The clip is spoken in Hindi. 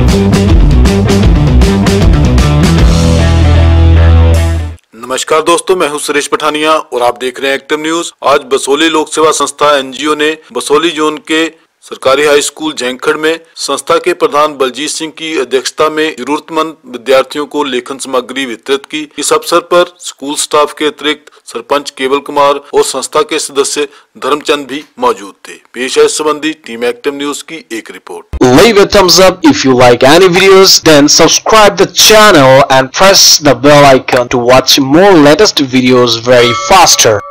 नमस्कार दोस्तों, मैं हूं सुरेश पठानिया और आप देख रहे हैं एक्टिव न्यूज। आज बसोली लोक सेवा संस्था एनजीओ ने बसोली जोन के सरकारी हाई स्कूल झैंखड़ में संस्था के प्रधान बलजीत सिंह की अध्यक्षता में जरूरतमंद विद्यार्थियों को लेखन सामग्री वितरित की। इस अवसर पर स्कूल स्टाफ के अतिरिक्त सरपंच केवल कुमार और संस्था के सदस्य धर्मचंद भी मौजूद थे। पेश है इस संबंधी टीम एक्टिव न्यूज की एक रिपोर्ट। Leave a thumbs up if you like any videos, then subscribe the channel and press the bell icon to watch more latest videos very faster.